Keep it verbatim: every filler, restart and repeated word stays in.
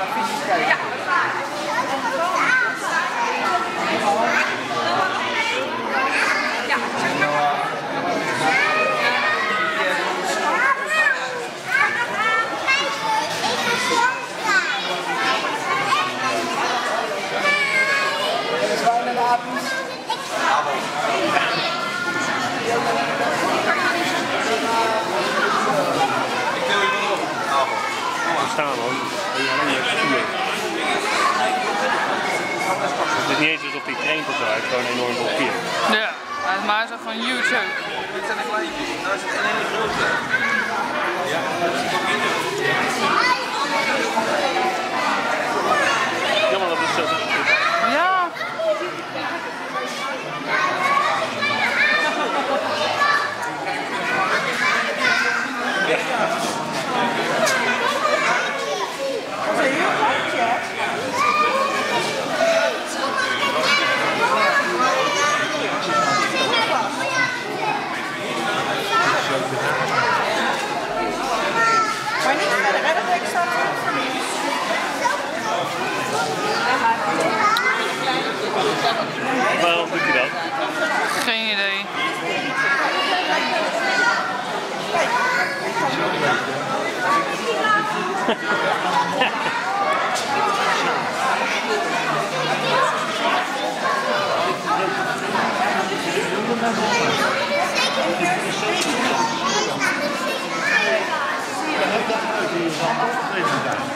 visies kijken. Ja. Staan hoor. Het is niet eens alsof hij traint of zo, hij heeft gewoon een enorm veel spier. Ja, maar hij is ook van YouTube. Dit zijn de kleintjes, nou is het een hele grote. Ja, dat is ook minder. Jammer dat het zo is. Ja. Maar niet verder, hè? Dat ik straks ook verlies. Waarom doet hij dat? Geen idee. Ja, dat is